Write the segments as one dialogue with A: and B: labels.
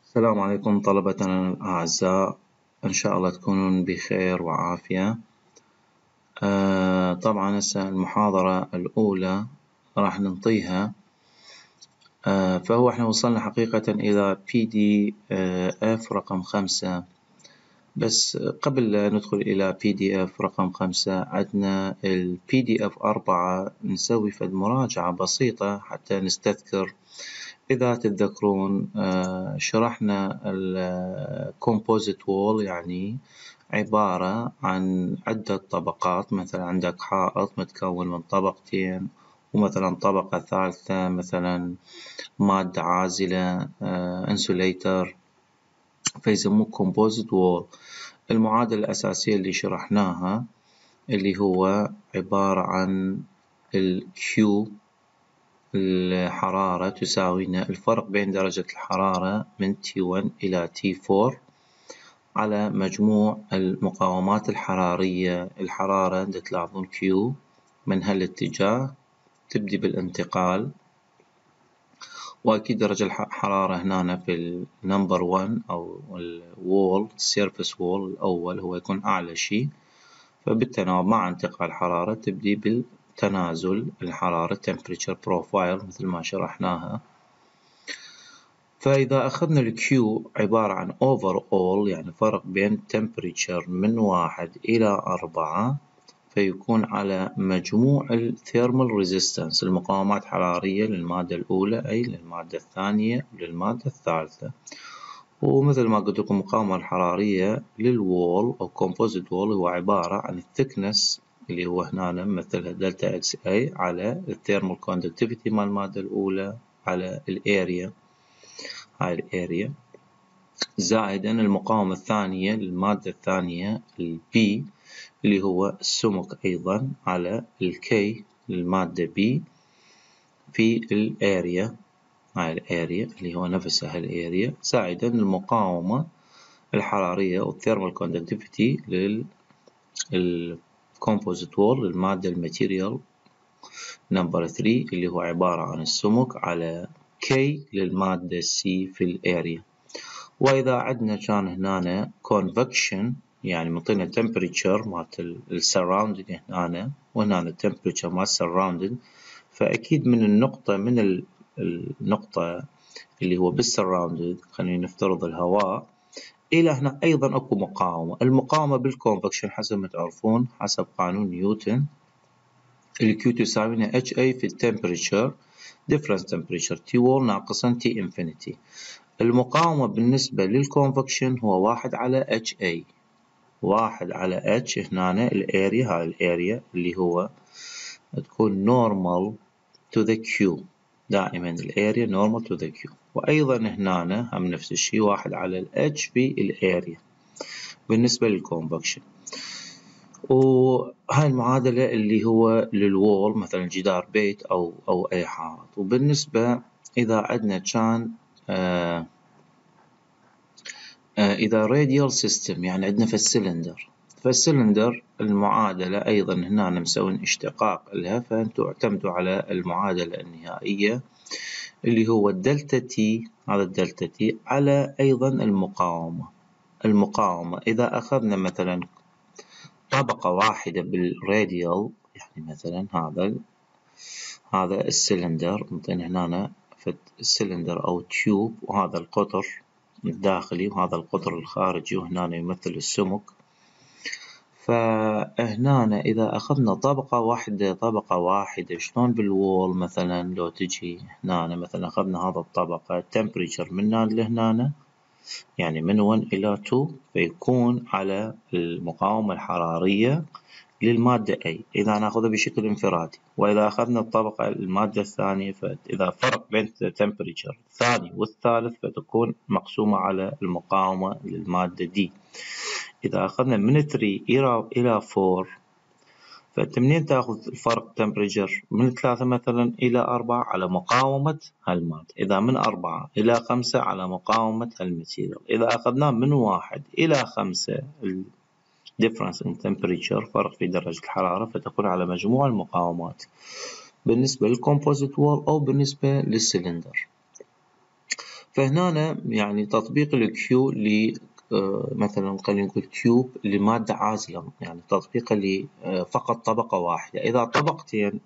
A: السلام عليكم طلبتنا الأعزاء، إن شاء الله تكونون بخير وعافية. طبعا هسه المحاضرة الأولى راح ننطيها. فهو احنا وصلنا حقيقة إلى PDF رقم 5. بس قبل لا ندخل إلى PDF رقم 5 عندنا PDF 4 نسوي فد مراجعة بسيطة حتى نستذكر. إذا تتذكرون شرحنا الكومبوزيت وول، يعني عبارة عن عدة طبقات. مثلا عندك حائط متكون من طبقتين، ومثلا طبقة ثالثة مثلا مادة عازلة انسوليتر، فيسموه كومبوزيت وول. المعادلة الأساسية اللي شرحناها اللي هو عبارة عن الكيو، الحرارة تساوينا الفرق بين درجة الحرارة من T1 إلى T4 على مجموع المقاومات الحرارية. الحرارة تلاحظون Q من هالاتجاه تبدي بالانتقال، وأكيد درجة الحرارة هنا في النمبر 1 أو الوول السيرفس وول الأول هو يكون أعلى شيء، فبالتناوب مع انتقال الحرارة تبدي بالتنازل الحرارة temperature profile مثل ما شرحناها. فإذا أخذنا الكيو عبارة عن overall، يعني فرق بين temperature من 1 إلى 4، فيكون على مجموع الثيرمال ريزيستنس المقاومات الحرارية للمادة الأولى أي للمادة الثانية وللمادة الثالثة. ومثل ما قلت لكم المقاومة الحرارية للوول أو كومبوزيت وول هو عبارة عن الثيكنس اللي هو هنا نمثلها دلتا اكس اي على الثيرمال كوندكتيفيتي مال المادة الأولى على الاريا، هاي الاريا، زائدا المقاومة الثانية للمادة الثانية البي اللي هو السمك أيضا على الكي للمادة بي في الاريا، هاي الاريا اللي هو نفسها الاريا، زائدا المقاومة الحرارية أو الثيرمال كوندكتيفيتي للكومبوزيت وول للمادة الماتيريال نمبر 3 اللي هو عبارة عن السمك على K للمادة C في الاريا. وإذا عندنا كان هنا convection، يعني مطينا temperature مالت السراوندنج هنا، وهنا التمبريتشر مال السراوندنج، فأكيد من النقطة اللي هو بالسراوندنج، خلينا نفترض الهواء، إلى هنا أيضا أكو مقاومة. المقاومة بالكونفكشن حسب ما تعرفون حسب قانون نيوتن، الكيو تساوينا HA في التمبريتشر difference temperature T wall ناقصا T infinity. المقاومة بالنسبة للكونفكشن هو 1 على HA، 1 على H هنا الاريا، هاي الاريا اللي هو تكون normal to the Q، دائما الاريا normal to the Q. وأيضا هنا هم نفس الشيء 1 على H في الاريا بالنسبة للكونفكشن. وهاي المعادلة اللي هو للوول مثلا جدار بيت أو أي حائط. وبالنسبة إذا عندنا كان إذا radial system، يعني عندنا في السلندر المعادلة أيضا هنا مسوين اشتقاق لها، فأنتوا اعتمدوا على المعادلة النهائية اللي هو الدلتا تي، هذا الدلتا تي على أيضا المقاومة. إذا أخذنا مثلا طبقة واحدة بالراديال، يعني مثلا هذا السلندر مطين هنا في السلندر أو تيوب، وهذا القطر الداخلي وهذا القطر الخارجي، وهنا يمثل السمك. فهنا إذا أخذنا طبقة واحدة شلون بالوول، مثلا لو تجي هنا مثلا أخذنا هذا الطبقة temperature من هنا لهنا، يعني من 1 إلى 2، فيكون على المقاومة الحرارية للمادة A إذا نأخذها بشكل انفرادي. وإذا أخذنا الطبقة المادة الثانية، فإذا فرق بين التمبريتشر الثاني والثالث فتكون مقسومة على المقاومة للمادة D. إذا أخذنا من 3 إلى 4، فأنت منين تأخذ الفرق تمبريتشر من 3 مثلا إلى 4 على مقاومة هالمادة، إذا من 4 إلى 5 على مقاومة هالماتيريال. إذا أخذناه من 1 إلى 5 difference in temperature، فرق في درجة الحرارة، فتكون على مجموع المقاومات بالنسبة للكومبوزيت وول أو بالنسبة للسلندر. فهنا يعني تطبيق الكيو مثلا خلينا نقول تيوب لمادة عازلة، يعني تطبيقه لفقط طبقة واحدة. إذا طبقتين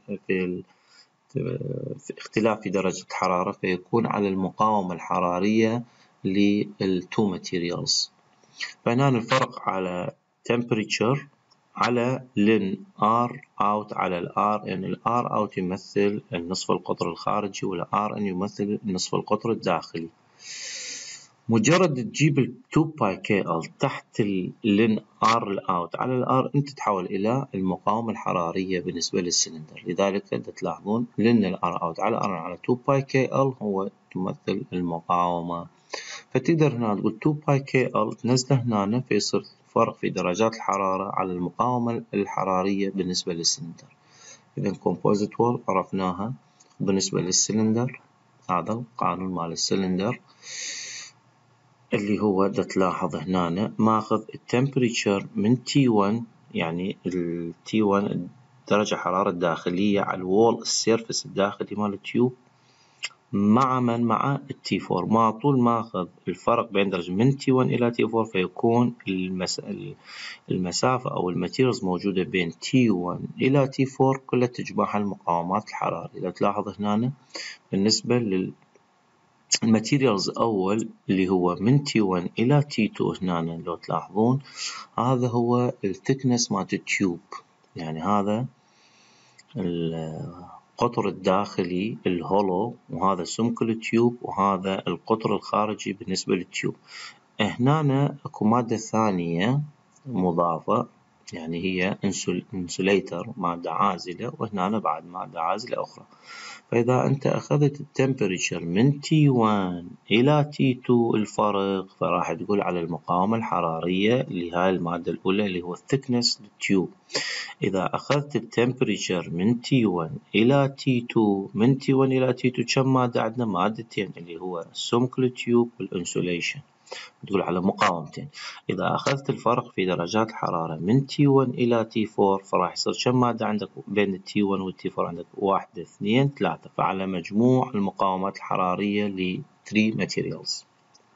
A: في اختلاف في درجة الحرارة فيكون على المقاومة الحرارية للتو materials. فهنا الفرق على temperature على ln R out على ال R in. ال R out يمثل النصف القطر الخارجي وال R in يمثل النصف القطر الداخلي. مجرد تجيب ال 2 باي كي ال تحت ال ln R out على ال R انت تتحول الى المقاومة الحرارية بالنسبة للسلندر. لذلك تلاحظون ln ال R out على R على 2 باي كي ال هو تمثل المقاومة. فتقدر هنا تقول 2 باي كي ال تنزله هنا فيصير فرق في درجات الحرارة على المقاومة الحرارية بالنسبة للسلندر. إذا composite wall عرفناها. بالنسبة للسلندر هذا القانون مال السلندر اللي هو تلاحظ هنا ماخذ التمبريتشر من T1، يعني ال T1 درجة حرارة الداخلية على الوول السيرفس الداخلي مال التيوب مع التي 4. ما طول ما اخذ الفرق بين درجة من تي 1 الى تي 4 فيكون المسافة او الماتيريالز موجودة بين تي 1 الى تي 4 كلها تجمعها المقاومات الحرارية. اذا تلاحظ هنا بالنسبة للماتيريالز اول اللي هو من تي 1 الى تي 2 هنا لو تلاحظون هذا هو الثيكنس مالت التيوب، يعني هذا القطر الداخلي الهولو وهذا سمك التيوب وهذا القطر الخارجي بالنسبة للتيوب. هنا اكو مادة ثانية مضافة يعني هي انسوليتر مادة عازلة، وهنا بعد مادة عازلة أخرى. فإذا أنت أخذت التمبريتشر من T1 إلى T2 الفرق فراح تقول على المقاومة الحرارية لهاي المادة الأولى اللي هو thickness للتيوب. إذا أخذت التمبريتشر من T1 إلى T2 من T1 إلى T2 كم مادة عندنا؟ مادتين اللي هو سمك التيوب والإنسوليشن، تقول على مقاومتين. إذا أخذت الفرق في درجات الحرارة من T1 إلى T4 فراح يصير كم مادة عندك بين T1 و T4؟ عندك 1 2 3، فعلى مجموع المقاومات الحرارية ل 3 materials.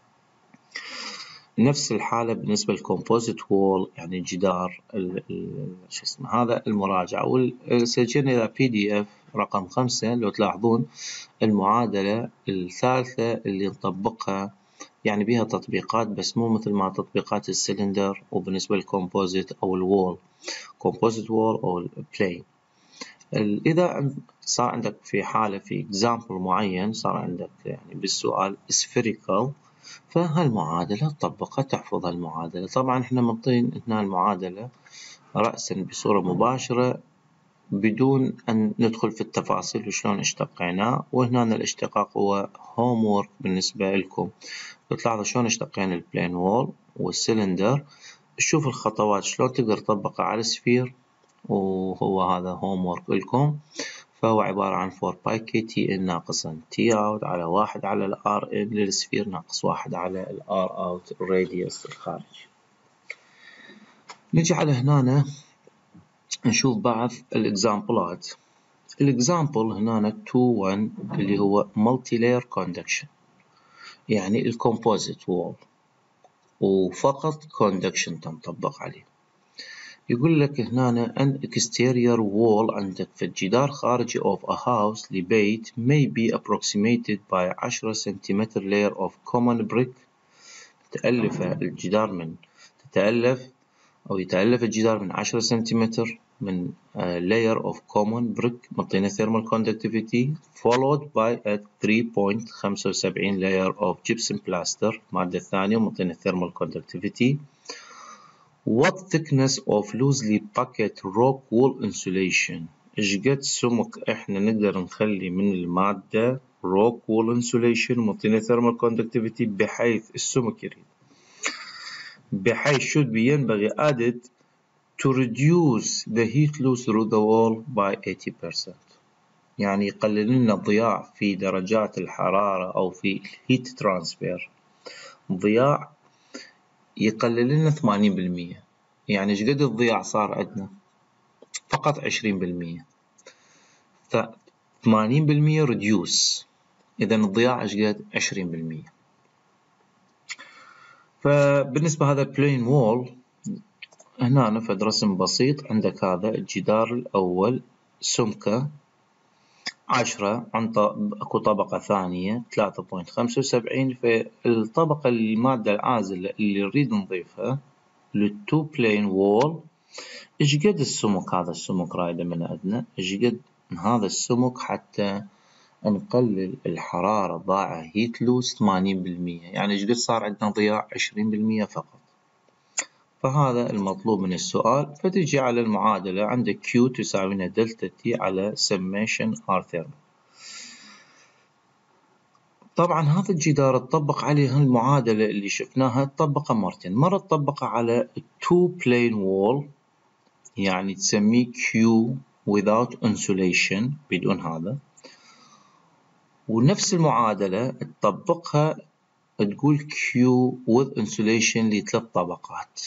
A: نفس الحالة بالنسبة للكومبوزيت وول، يعني الجدار شو اسمه هذا المراجعة. والسجلنا إلى PDF رقم 5 لو تلاحظون المعادلة الثالثة اللي نطبقها يعني بها تطبيقات بس مو مثل ما تطبيقات السلندر وبالنسبة للكومبوزيت أو الوول كومبوزيت وول أو البلاي. إذا صار عندك في حالة في example معين صار عندك يعني بالسؤال spherical فهالمعادلة تطبقها تحفظ المعادلة. طبعا احنا منطين هنا المعادلة رأسا بصورة مباشرة بدون أن ندخل في التفاصيل وشلون اشتقيناه، وهنا الاشتقاق هو homework بالنسبة لكم. تلاحظوا شلون اشتقينا البلين وول والسلندر، تشوف الخطوات شلون تقدر تطبقها على السفير، وهو هذا homework لكم. فهو عبارة عن 4 باي كي تي ان ناقصا تي اوت على 1 على الار ان للسفير ناقص 1 على الار اوت الراديوس الخارجي. نجي على هنا نشوف بعض الاكزامبلات. الاكزامبل هنا 2 1 اللي هو مالتي لاير كوندكشن، يعني الكومبوزيت وول وفقط كوندكشن تنطبق عليه. يقول لك هنا an exterior wall عندك في الجدار خارجي of a house لبيت may be approximated by 10 سنتيمتر layer of common brick. يتألف الجدار من 10 سنتيمتر من layer of common brick مطينا thermal conductivity followed by a 3.75 layer of gypsum plaster المادة الثانية مطينا thermal conductivity. What thickness of loosely packed rock wool insulation؟ إيش قد سمك إحنا نقدر نخلي من المادة rock wool insulation مطينا thermal conductivity بحيث السمك يريد بحيث ينبغي added to reduce the heat loss through the wall by 80%، يعني يقلل لنا الضياع في درجات الحرارة أو في heat transfer، ضياع يقلل لنا 80%. يعني ايش قد الضياع صار عندنا؟ فقط 20%. ف 80% reduce، إذا الضياع ايش قد؟ 20%. فبالنسبة هذا plane wall، هنا نفد رسم بسيط. عندك هذا الجدار الأول سمكه 10، اكو طبقة ثانية 3.75. فالطبقة المادة العازلة اللي نريد نضيفها للتو بلين وول، ايش قد السمك؟ هذا السمك رايده من عندنا ايش قد هذا السمك حتى نقلل الحرارة ضاعة هيت لوس 80%. يعني ايش قد صار عندنا ضياع 20% فقط. فهذا المطلوب من السؤال. فتجي على المعادلة، عندك Q تساوي لنا دلتا تي على summation R thermal. طبعا هذا الجدار تطبق عليه المعادلة اللي شفناها، تطبقها مرتين. مرة تطبقها على two plane wall، يعني تسميه Q without insulation بدون هذا، ونفس المعادلة تطبقها تقول Q with insulation لثلاث طبقات.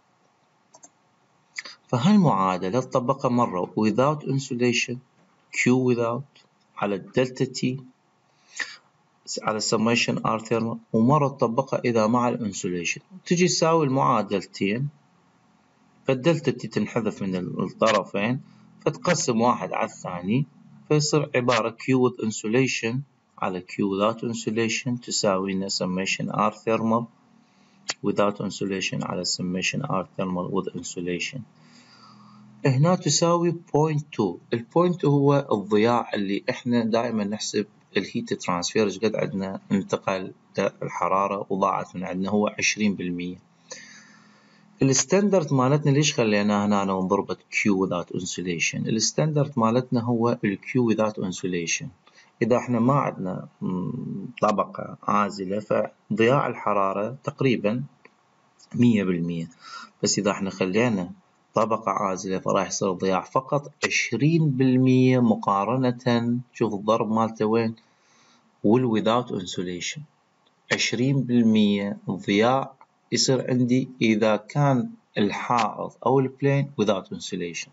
A: فهالمعادلة تطبقها مرة without insulation Q without على الدلتا T على summation R thermal، ومرة تطبقها إذا مع الانسوليشن. تجي تساوي المعادلتين، فالدلتا تي تنحذف من الطرفين، فتقسم واحد على الثاني، فيصير عبارة Q with insulation على Q without insulation تساوي لنا summation R thermal without insulation على summation R thermal with insulation. هنا تساوي 0.2. البوينت هو الضياع اللي احنا دائما نحسب الهيت ترانسفير ايش قد عندنا انتقل الحرارة وضاعت من عندنا، هو 20%. الستاندرد مالتنا ليش خليناه هنا ونضربه Q without insulation؟ الستاندرد مالتنا هو ال Q without insulation. إذا احنا ما عندنا طبقة عازلة فضياع الحرارة تقريبا 100%، بس إذا احنا خلينا طبقة عازلة فراح يصير ضياع فقط 20%، مقارنة شوف الضرب مالته وين، without insulation 20% ضياع يصير عندي إذا كان الحائط أو البلين without insulation.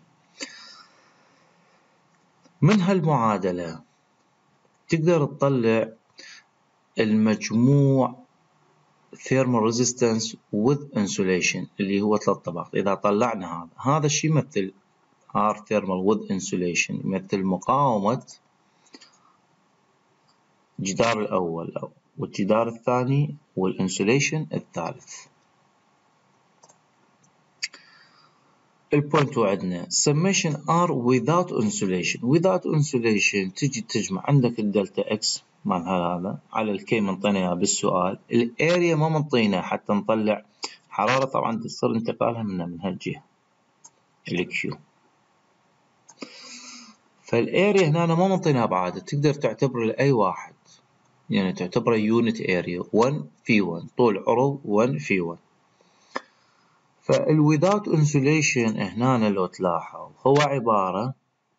A: من هالمعادلة تقدر تطلع المجموع thermal resistance with insulation اللي هو ثلاث طبقات. إذا طلعنا هذا الشيء يمثل R thermal with insulation، يمثل مقاومة الجدار الأول والجدار الثاني والانسوليشن الثالث. البوينت عندنا summation R without insulation. without insulation تجي تجمع عندك الدلتا اكس مال هذا على الكي منطينا اياه بالسؤال، الاريا ما منطينا حتى نطلع حرارة طبعا تصير انتقالها من هالجهة الكيو. فالاريا هنا ما منطيناها بعادة، تقدر تعتبره لأي واحد، يعني تعتبره يونت اريا 1 في 1 طول عرض 1 في 1. فال without insulation هنا لو تلاحظ هو عبارة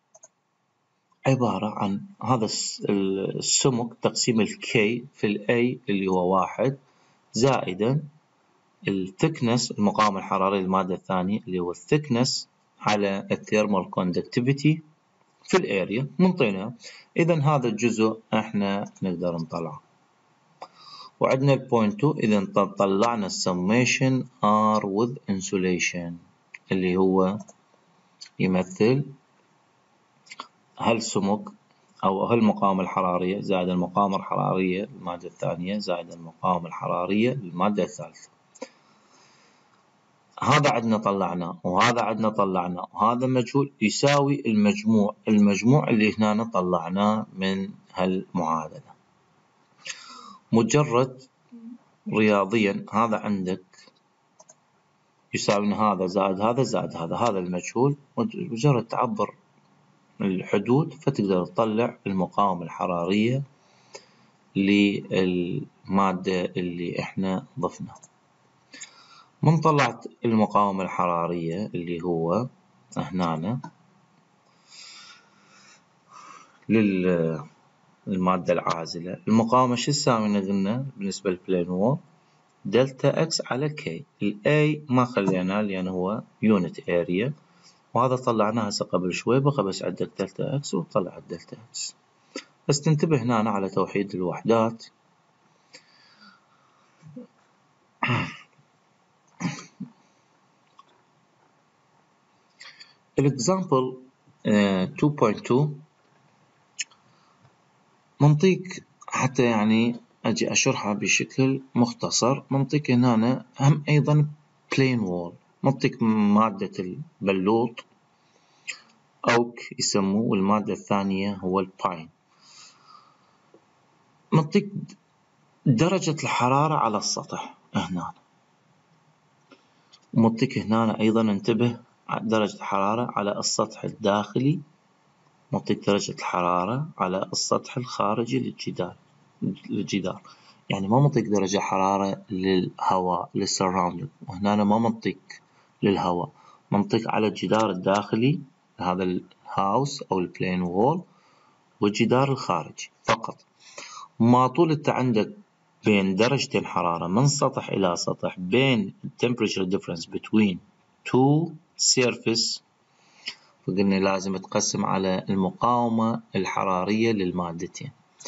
A: عن هذا السمك تقسيم الكي في الاي اللي هو 1 زائدا الثكنس المقاومة الحرارية للمادة الثانية اللي هو الثكنس على الثيرمال كوندكتيفيتي في الاريا منطينا. اذا هذا الجزء احنا نقدر نطلعه. وعندنا البوينت 2، اذا طلعنا السميشن R with insulation اللي هو يمثل هالسمك أو هالمقاومة الحرارية زائد المقاومة الحرارية للمادة الثانية زائد المقاومة الحرارية للمادة الثالثة. هذا عندنا طلعناه وهذا عندنا طلعناه وهذا مجهول يساوي المجموع اللي هنا طلعناه من هالمعادلة. مجرد رياضيا هذا عندك يساوي هذا زائد هذا زائد هذا المجهول، مجرد تعبر الحدود فتقدر تطلع المقاومة الحرارية للمادة اللي احنا ضفناها. من طلعت المقاومة الحرارية اللي هو هنا للمادة العازلة، المقاومة شو تساوي قلنا بالنسبة للبلين وول؟ دلتا اكس على كي. الاي ما خليناه لان هو يونت اريا، وهذا طلعناه هسه قبل شوي، بقى بس عندك دلتا اكس وطلع الدلتا اكس. بس تنتبه هنا على توحيد الوحدات. الإكزامبل 2.2 منطيك حتى يعني أجي أشرحها بشكل مختصر. منطيك هنا هم أيضا plain wall، منطيك مادة البلوط أوك يسموه، والمادة الثانية هو الباين. منطيك درجة الحرارة على السطح هنا، ومنطيك هنا أيضا انتبه درجة الحرارة على السطح الداخلي، منطيك درجة الحرارة على السطح الخارجي للجدار. يعني ما منطيك درجة حرارة للهواء للسراوندينج، وهنا ما منطيك للهواء، منطيك على الجدار الداخلي هذا الهاوس أو البلين وول والجدار الخارجي فقط. ما طول انت عندك بين درجتين حرارة من سطح إلى سطح، بين temperature difference between two surface، فقلنا لازم تقسم على المقاومة الحرارية للمادتين.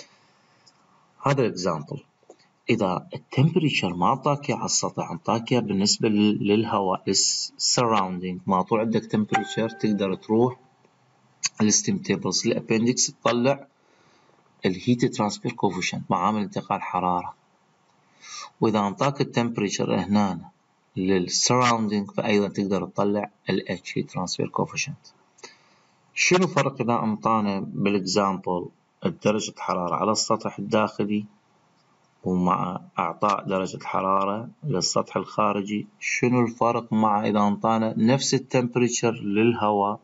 A: هذا example. إذا التمبريتشر ما أعطاك على السطح، أعطاك بالنسبة للهواء surrounding، ما طول عندك تمبريتشر تقدر تروح الستيم تيبلز الأبندكس تطلع الهيت ترانسفير كوفيشنت، معامل انتقال حرارة. وإذا أعطاك التمبريتشر هنا للسراوندينج فأيضا تقدر تطلع الاتش هيت ترانسفير كوفيشنت. شنو الفرق إذا أعطانا بالإكزامبل درجة الحرارة على السطح الداخلي ومع إعطاء درجة الحرارة للسطح الخارجي؟ شنو الفرق مع إذا أعطانا نفس التمبريتشر للهواء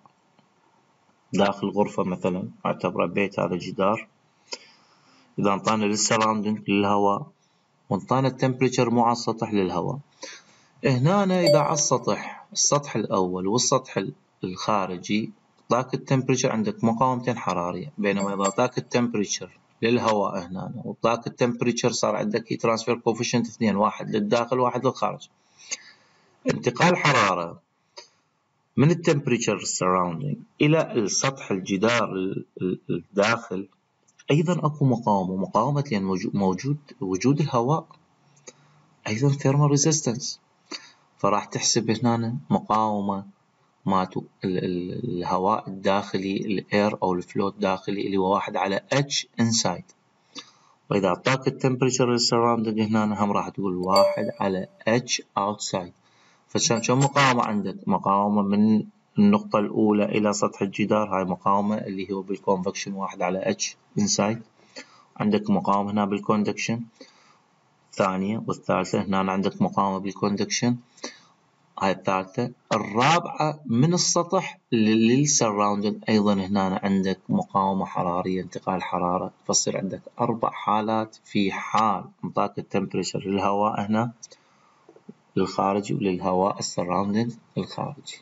A: داخل غرفة مثلا، أعتبر بيت هذا جدار، إذا أعطانا للسراوندينج للهواء وانطانا التمبريتشر مو على السطح للهواء. هنا إذا على السطح الأول والسطح الخارجي ضاك التمبريتشر عندك مقاومتين حرارية، بينما إذا ضاك التمبريتشر للهواء هنا وضاك التمبريتشر صار عندك هيت ترانسفير كوفيشنت اثنين، واحد للداخل واحد للخارج. انتقال حرارة من التمبريتشر السراوندينج إلى السطح الجدار الداخل أيضا أكو مقاومة لأن وجود الهواء أيضا thermal resistance، فراح تحسب هنا مقاومة ماتو الهواء الداخلي الاير أو الفلوت الداخلي اللي هو 1 على H inside. وإذا أعطاك التمبريتشر السراوندينج هنا هم راح تقول 1 على H outside. فكم مقاومة عندك؟ مقاومة من النقطة الأولى إلى سطح الجدار، هاي مقاومة اللي هو بالكونفكشن 1 على H inside. عندك مقاومة هنا بالكوندكشن الثانية والثالثة، هنا عندك مقاومة بالكوندكشن هاي الثالثة. الرابعة من السطح للسراوندينج أيضا هنا عندك مقاومة حرارية انتقال حرارة، فصير عندك 4 حالات في حال انطاك التمبريتشر للهواء هنا للخارجي وللهواء السراوندينج الخارجي،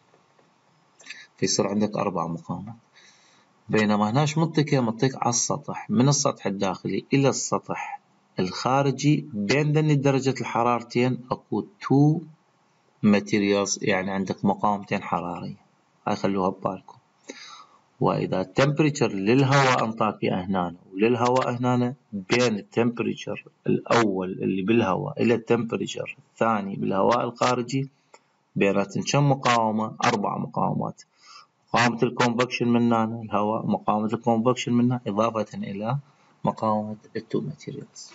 A: فيصير عندك 4 مقاومات. بينما هناش منطقة على السطح من السطح الداخلي إلى السطح الخارجي بين ذني درجة الحرارتين أكو 2 materials، يعني عندك مقاومتين حرارية، هاي خلوها ببالكم. وإذا التمبريتشر للهواء انطاك هنا وللهواء هنا، بين التمبريتشر الأول اللي بالهواء إلى التمبريتشر الثاني بالهواء الخارجي بيناتهم كم مقاومة؟ 4 مقاومات. مقاومة الكونفكشن من هنا الهواء، مقاومة الكونفكشن منها إضافة إلى مقاومة التو ماتيريالز.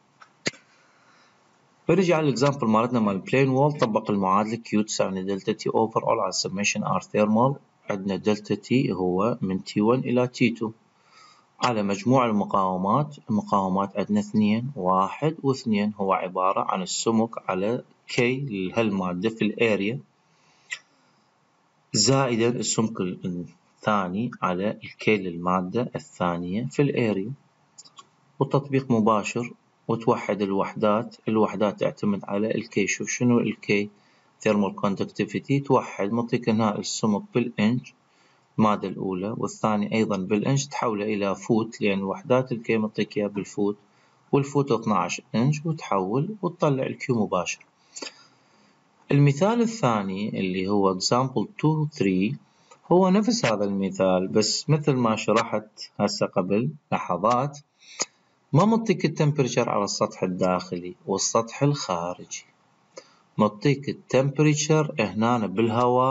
A: برجع للإكزامبل مالتنا مال البلين وول، طبق المعادلة Q تساوي دلتا تي أوفر أول على سميشن R ثيرمال. عندنا دلتا تي هو من T1 إلى T2 على مجموع المقاومات. المقاومات عندنا 2 1 و2 هو عبارة عن السمك على K لهالمادة في الاريا زائدا السمك الثاني على الكي للمادة الثانية في الاريا، والتطبيق مباشر وتوحد الوحدات تعتمد على الكي. شوف شنو الكي؟ ثيرمال كوندكتيفيتي. توحد منطيك هنا السمك بالإنش المادة الأولى، والثاني أيضا بالإنش، تحوله إلى فوت لأن وحدات الكي منطيك إياه بالفوت، والفوت 12 إنش، وتحول وتطلع الكيو مباشر. المثال الثاني اللي هو example 2-3 هو نفس هذا المثال، بس مثل ما شرحت هسه قبل لحظات ما منطيك التمبريتشر على السطح الداخلي والسطح الخارجي، منطيك التمبريتشر هنا بالهواء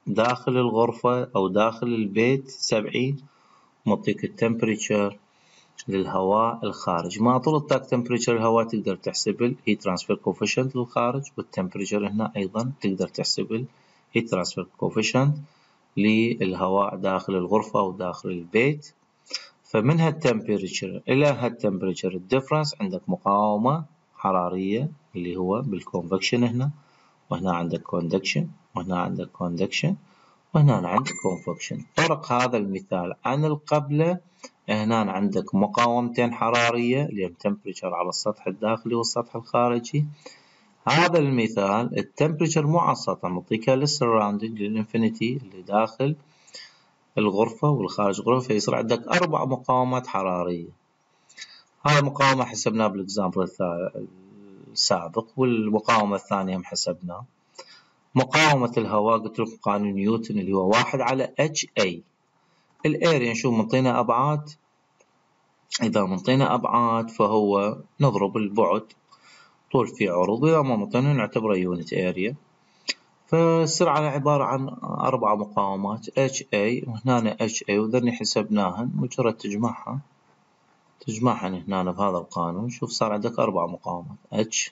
A: داخل الغرفة أو داخل البيت 70، معطيك التمبريتشر للهواء الخارج. مع طول التاك تمبريتشر الهواء تقدر تحسب الهيت ترانسفير كوفيشنت للخارج، والتمبريتشر هنا أيضا تقدر تحسب الهيت ترانسفير كوفيشنت للهواء داخل الغرفة أو داخل البيت. فمن هالتمبريتشر إلى هالتمبريتشر الديفرنس عندك مقاومة حرارية اللي هو بالكونفكشن هنا، وهنا عندك كوندكشن، وهنا عندك كوندكشن، وهنا عندك كونفكشن. فرق هذا المثال عن القبله، هنا عندك مقاومتين حرارية اللي هم تمبريتشر على السطح الداخلي والسطح الخارجي. هذا المثال التمبريتشر مو على السطح، معطيكها للسراوندينج للانفينيتي اللي داخل الغرفة والخارج الغرفة، فيصير عندك 4 مقاومات حرارية. هاي المقاومة حسبناها بالاكزامبل السابق، والمقاومة الثانية هم حسبناها. مقاومة الهواء قلت لكم قانون نيوتن اللي هو 1 على HA. الاريا نشوف منطينا أبعاد، إذا منطينا أبعاد فهو نضرب البعد طول في عروض، إذا ما منطينا نعتبره يونت اريا. فالسرعة عبارة عن 4 مقاومات HA، وهنا HA وذني حسبناهن، مجرد تجمعهن هنا بهذا القانون. شوف صار عندك 4 مقاومات HA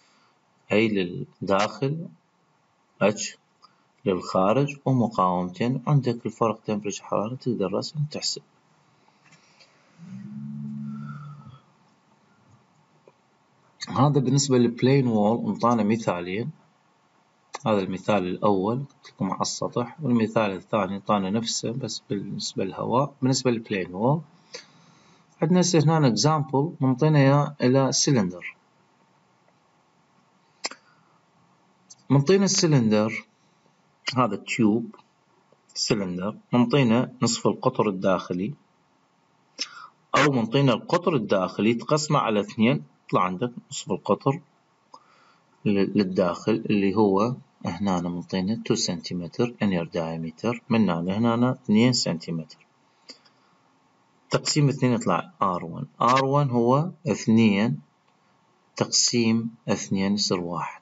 A: للداخل، H للخارج، ومقاومتين عندك الفرق تمبريتشر حرارة تقدر رسم تحسب. هذا بالنسبة للبلين وول. انطانا مثالين، هذا المثال الأول قلت لكم على السطح، والمثال الثاني انطانا نفسه بس بالنسبة للهواء. بالنسبة للبلين وول عندنا هنا اكزامبل منطينا اياه إلى سلندر. منطينا السلندر هذا التيوب سلندر، منطينا نصف القطر الداخلي، أو منطينا القطر الداخلي تقسمه على 2، يطلع عندك نصف القطر للداخل اللي هو هنا منطينا 2 سنتيمتر inner diameter، من هنا 2 سنتيمتر. تقسيم 2 يطلع R1. R1 هو 2 تقسيم 2 يصير 1.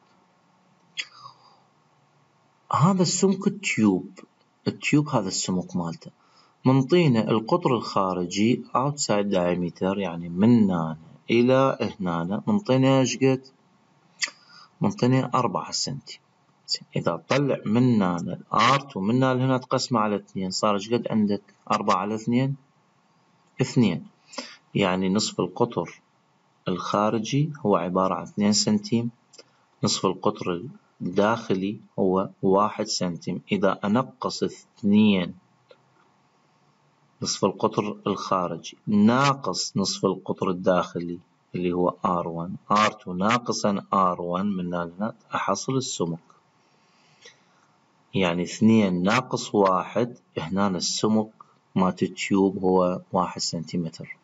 A: هذا السمك التيوب هذا السمك مالته. منطينا القطر الخارجي outside diameter، يعني من هنا إلى هنا منطينا ايش قد؟ منطينا 4 سنتي. إذا تطلع من هنا R2 من هنا لهنا تقسمه على 2 صار ايش قد عندك؟ 4 على 2 2، يعني نصف القطر الخارجي هو عبارة عن 2 سنتيم، نصف القطر الداخلي هو 1 سنتيم. إذا أنقص 2 نصف القطر الخارجي ناقص نصف القطر الداخلي اللي هو R1، R2 ناقصا R1 من هنا أحصل السمك، يعني 2 ناقص 1. هنا السمك مالت التيوب هو 1 سنتيمتر.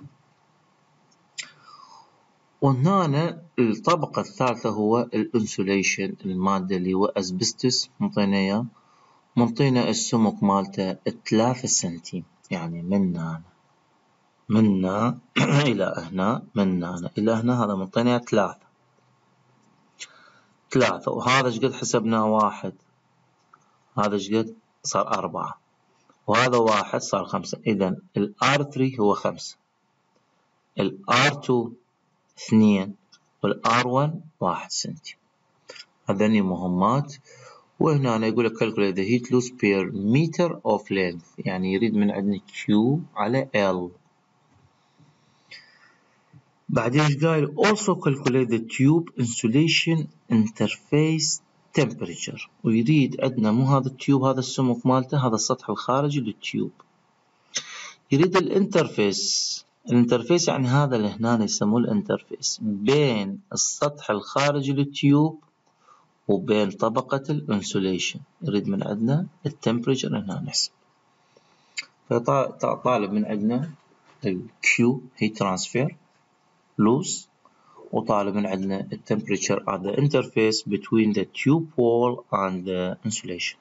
A: وهنا الطبقة الثالثة هو الانسوليشن، المادة اللي هو أسبستوس منطينا منطينا السمك مالته 3 سنتيم، يعني من هنا إلى هنا، من هنا إلى هنا، هذا منطينا 3. وهذا ايش قد حسبناه؟ 1. هذا ايش قد؟ صار 4، وهذا 1 صار 5. إذا R3 هو 5، R2 2، R1 1 سنتي. هذني مهمات. وهنا يقول لك calculate the heat loss per meter of length، يعني يريد من عندنا Q على L. بعدين ايش قايل؟ also calculate the tube insulation interface temperature، ويريد عندنا مو هذا التيوب هذا السمك مالته، هذا السطح الخارجي للتيوب، يريد الانترفيس يعني هذا اللي هنا يسموه الانترفيس بين السطح الخارجي للتيوب وبين طبقة الانسوليشن. يريد من عندنا التمبريتشر هنا نحسب. فطالب من عندنا الكيو هي ترانسفير لوس، وطالب من عندنا التمبريتشر at the interface between the tube wall and the insulation.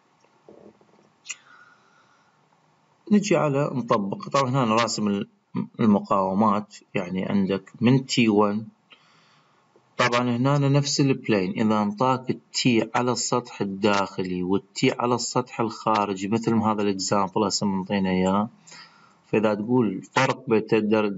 A: نجي على نطبق. طبعا هنا راسم المقاومات، يعني عندك من T1 طبعا طبعا هنا نفس البلين، إذا انطاك التي على السطح الداخلي والتي على السطح الخارجي مثل ما هذا الإكزامبل هسه منطينا إياه، فإذا تقول فرق بين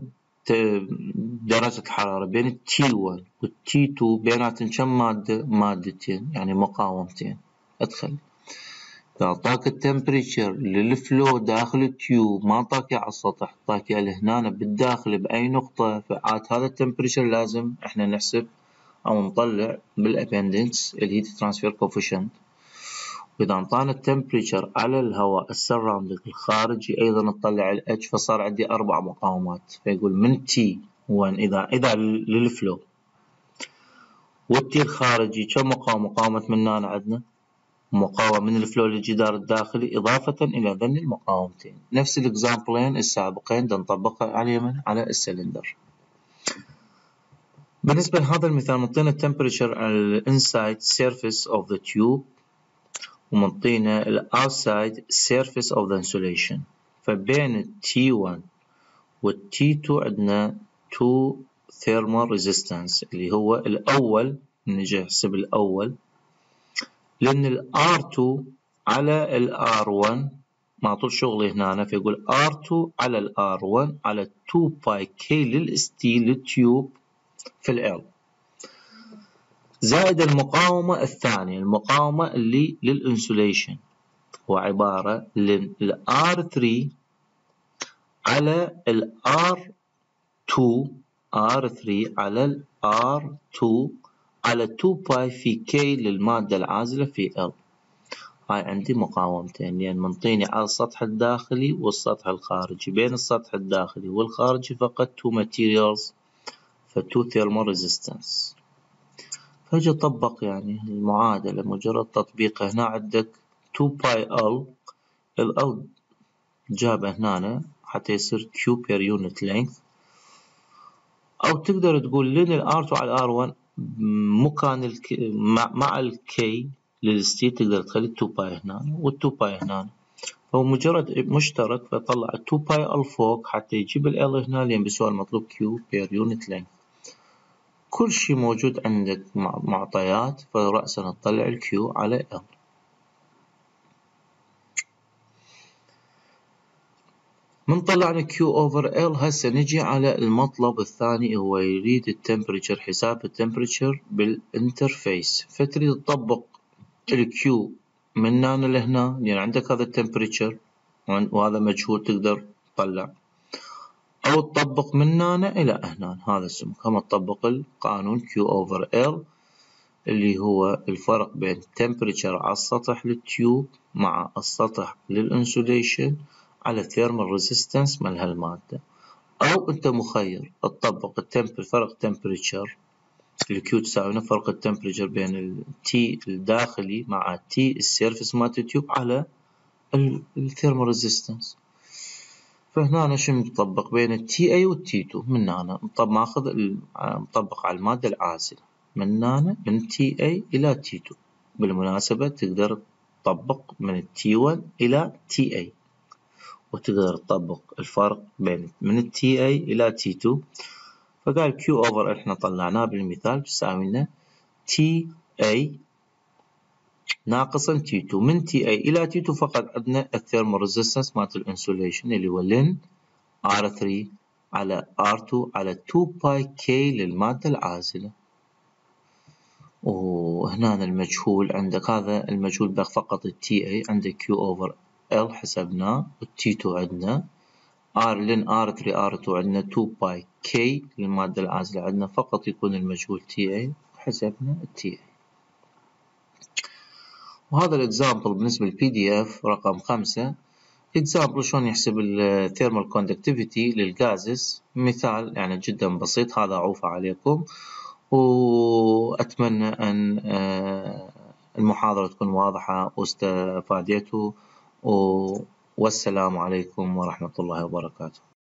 A: درجة الحرارة بين التي 1 والتي 2 بيناتهم كم مادة؟ مادتين، يعني مقاومتين. أدخل إذا أعطاك التمبريتشر للفلو داخل التيوب ما أعطاك على السطح، أعطاك هنا بالداخل بأي نقطة، فعاد هذا التمبريتشر لازم إحنا نحسب أو نطلع بالأبندكس الهيت ترانسفير كوفيشنت. وإذا أعطانا التمبريتشر على الهواء السراوندينج الخارجي أيضا نطلع الاتش، فصار عندي 4 مقاومات، فيقول من تي 1 إذا للفلو، والتي الخارجي كم مقاومة؟ مقاومة من هنا عندنا مقاومة من الفلو للجدار الداخلي إضافة إلى ذن المقاومتين. نفس الإكزامبلين السابقين نطبقها على اليمين على السلندر. بالنسبة لهذا المثال منطينا التمبريتشر على الانسايد سيرفيس اوف ذا تيوب ومنطينا الاوتسايد سيرفيس اوف ذا انسوليشن، فبين التي 1 والتي 2 عندنا 2 ثيرمال ريزيستانس اللي هو الأول. نجي نحسب الأول لأن الR2 على الR1 ما طول شغلي هنا، فيقول R2 على الR1 على 2 باي كي للستيل للتيوب في ال زائد المقاومة الثانية، المقاومة اللي للإنسوليشن، هو عبارة للR3 على الR2 R3 على الR2 على 2 باي في كي للمادة العازلة في L. هاي عندي مقاومتين، يعني منطيني على السطح الداخلي والسطح الخارجي، بين السطح الداخلي والخارجي فقط 2 materials، ف 2 thermal resistance. فاجي اطبق يعني المعادلة، مجرد تطبيقها هنا عندك 2 باي L، ال جابه هنا حتى يصير Q per unit length، أو تقدر تقول لأن ال R2 على R1 مكان مع الكي للستيل تقدر تخلي 2 باي هنا وال 2 باي هنا، هو مجرد مشترك فطلع 2 باي ال فوق حتى يجيب ال هنا لين بسؤال مطلوب Q per unit length. كل شيء موجود عندك معطيات، فرأسا نطلع ال Q على L. من طلعنا Q over L هسه نجي على المطلب الثاني، هو يريد التمبريتشر، حساب التمبريتشر بالانترفيس، فتريد تطبق ال Q من هنا لهنا، يعني عندك هذا التمبريتشر وهذا مجهول تقدر تطلع، أو تطبق من هنا إلى هنا هذا السمك، هم تطبق القانون Q over L اللي هو الفرق بين التمبريتشر على السطح للتيوب مع السطح للإنسوليشن على ثيرمال ريزيستنس مال هالمادة. أو أنت مخير تطبق فرق التمبريتشر الكيو تساوي فرق التمبريتشر بين التي الداخلي مع التي السيرفس مالت التيوب على الثيرمال ريزيستنس. فهنا أنا شو مطبق بين التي اي والتي 2، من هنا ماخذ مطبق على المادة العازلة من هنا من تي اي إلى تي 2. بالمناسبة تقدر تطبق من التي 1 إلى تي اي، وتقدر تطبق الفرق بين من التي اي إلى تي 2. فقال كيو اوفر احنا طلعناه بالمثال بيساوي لنا تي اي ناقصا تي 2. من تي اي إلى تي 2 فقط عندنا الثيرمال ريزيستنس مالت الانسوليشن اللي هو لن R3 على R2 على 2 باي كي للمادة العازلة. وهنا المجهول عندك، هذا المجهول بقى فقط التي اي، عندك كيو اوفر ال حسبناه، والتي 2 عندنا لن R3 R2 عندنا 2 باي كي للمادة العازلة، عندنا فقط يكون المجهول تي اي وحسبنا التي اي. وهذا الاكزامبل بالنسبة للبي دي اف رقم 5 اكزامبل شلون يحسب الثيرمال كوندكتيفيتي للغازز، مثال يعني جدا بسيط، هذا عوفة عليكم، وأتمنى أن المحاضرة تكون واضحة واستفادتوا، والسلام عليكم ورحمة الله وبركاته.